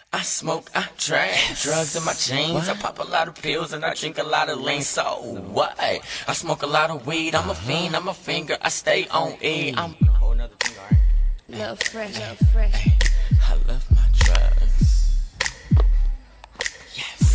I smoke, I drink, drugs in my jeans. I pop a lot of pills and I drink a lot of lean. So what? I smoke a lot of weed. I'm a fiend, I'm a finger. I stay on E. I'm a whole nother thing, alright? Love fresh, love fresh. I love my drugs. Yes.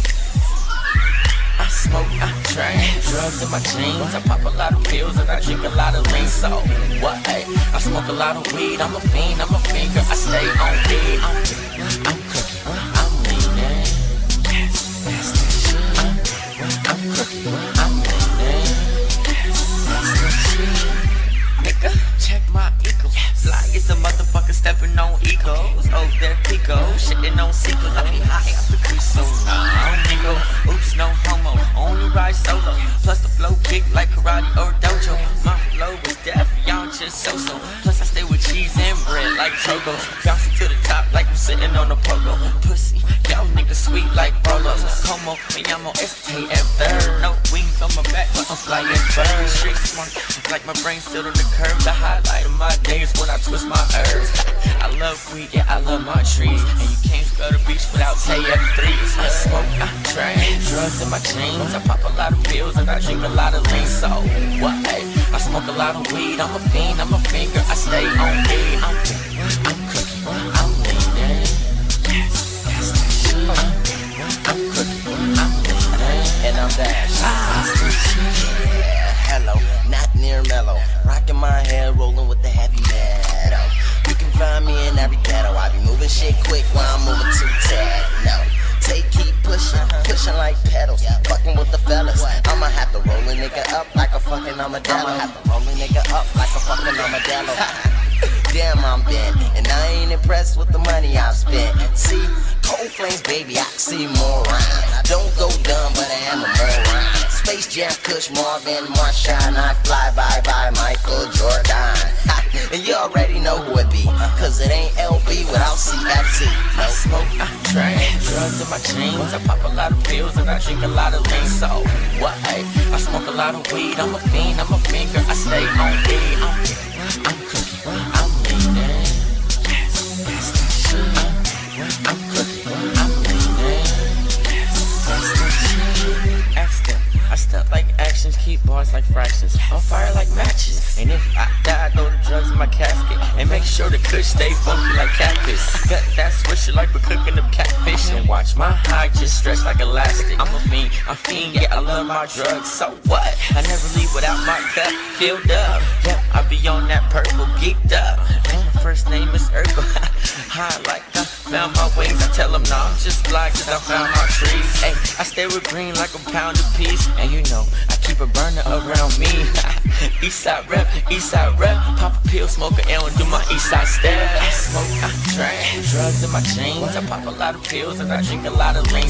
I smoke, I drink, drugs in my jeans. I pop a lot of pills and I drink a lot of lean. So what? I smoke a lot of weed. I'm a fiend, I'm a finger. I stay on E. I'm cooking, I'm leaning. Yes, that's the shit. I'm cooking, I'm leaning. Yes, that's the shit. Nigga, check my ego. Fly is a motherfucker stepping on egos. Oh, there he goes, shitting on sequels. I be high off the crease, so nah, nigga. Oops, no homo, only ride solo. Plus the flow kick like karate or dojo. My flow is deaf, y'all just so-so. Plus I stay with cheese and bread like Togos. Bouncing to the top like I'm sitting on a pogo. Pussy, y'all niggas sweet like Rolos. Como, me llamo STF. No wings on my back, but I'm flying bird. Straight smart, like my brain still on the curve. The highlight of my days when I twist my herbs. I love weed, yeah, I love my trees. And you can't go to the beach without TF3s. I smoke, I drink, drugs in my jeans. I pop a lot of pills and I drink a lot of lean. So what? I smoke a lot of weed. I'm a fiend, I'm a finger. I stay on E. I'm cooking, I'm leaning. Yes, that's the shit. I'm cooking, I'm leaning. And I'm that. Yeah, hello, not near mellow. Rocking my hair, rolling with the heavy metal. You can find me in every ghetto. I be moving shit quick while I'm moving too tad. No, keep pushing, pushing like pedals. Fucking with the fellas. I'ma have to roll a nigga up like a fucking armadillo. I'ma have to roll a nigga up like a fucking armadillo. Damn, I'm bent, and I ain't impressed with the money I've spent. See, cold flames, baby, I see more rhymes. Don't go dumb, but I am a moron. Space Jam, Kush, Marvin, Marshawn. I fly by Michael Jordan. And you already know who it be, cause it ain't LB without CFT. I smoke, I drink, drugs in my jeans. I pop a lot of pills and I drink a lot of lean. So what? I smoke a lot of weed. I'm a fiend, I'm a finger. I stay on E. I'm cooking, I'm leaning. Yes, that's the shit. I'm cooking, I'm leaning. Yes, that's the shit. Ask them. I stunt like actions, keep bars like fractions. On fire like matches. And if I die, I throw the drugs in my casket. And make sure the kush stay funky like catfish. Got that swisher like we're cooking up catfish. And watch my high just stretch like elastic. I'm a fiend, yeah, I love my drugs. So what? I never leave without my cup filled up. Yep, I be on that purple geeked up. And my first name is Urkel. High like I found my wings. I tell them nah, I'm just fly cause I found my trees. Hey, I stay with green like a pound of peace. And you know, I keep a burner around me. Eastside rep, pop a pill, smoke an L and do my Eastside step. I smoke, I drink, drugs in my jeans. I pop a lot of pills and I drink a lot of lean.